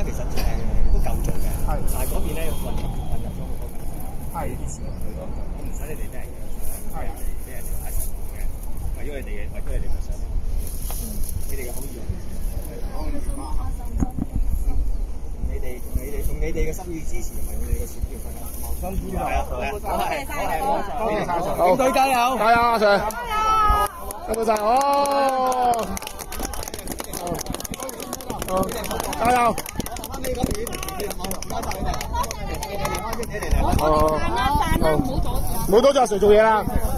咧，其實都夠做嘅，但係嗰邊咧混入咗好多㗎，啲市民去多咗，咁唔使你哋咩嘅，俾人哋話一齊做嘅，為咗你哋嘅想，你哋嘅好意。用你哋嘅心意支持，同埋用你哋嘅選票分享，辛苦係啊，好，警隊加油， 加油，阿 Sir， 辛苦晒，好，加油，唔好阻住阿 Sir 做嘢啦。